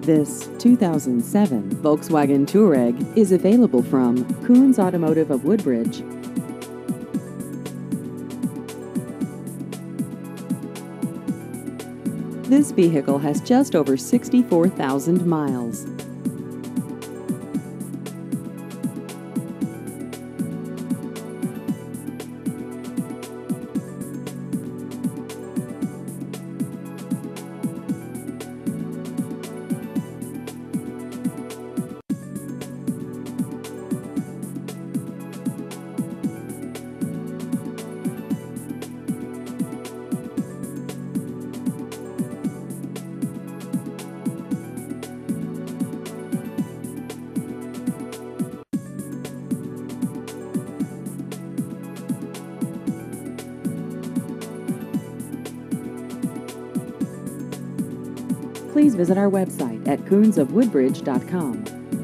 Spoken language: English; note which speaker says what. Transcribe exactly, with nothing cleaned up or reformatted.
Speaker 1: This two thousand seven Volkswagen Touareg is available from Koons Automotive of Woodbridge. This vehicle has just over sixty-four thousand miles. Please visit our website at koons of woodbridge dot com.